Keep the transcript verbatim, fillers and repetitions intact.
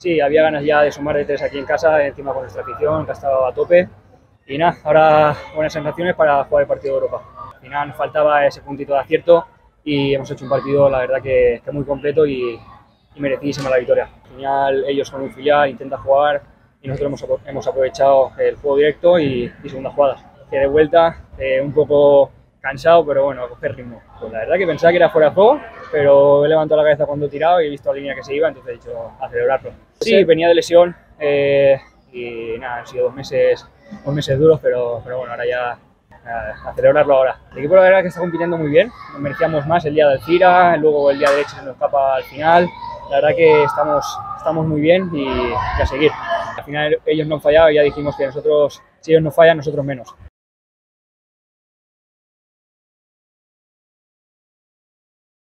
Sí, había ganas ya de sumar de tres aquí en casa, encima con nuestra afición, que ha estado a tope. Y nada, ahora buenas sensaciones para jugar el partido de Europa. Al final nos faltaba ese puntito de acierto y hemos hecho un partido, la verdad, que, que muy completo y, y merecidísima la victoria. Al final ellos son un filial, intentan jugar y nosotros hemos, hemos aprovechado el juego directo y, y segunda jugada. Que de vuelta, eh, un poco cansado, pero bueno, a coger ritmo. Pues la verdad que pensaba que era fuera de juego, pero he levantado la cabeza cuando he tirado y he visto la línea que se iba, entonces he dicho a celebrarlo. Sí, venía de lesión eh, y nada, han sido dos meses, dos meses duros, pero, pero bueno, ahora ya nada, a celebrarlo ahora. El equipo la verdad que está compitiendo muy bien, nos merecíamos más el día de Alcira, luego el día derecho se nos escapa al final. La verdad que estamos, estamos muy bien y, y a seguir. Al final ellos no han fallado y ya dijimos que nosotros, si ellos no fallan, nosotros menos.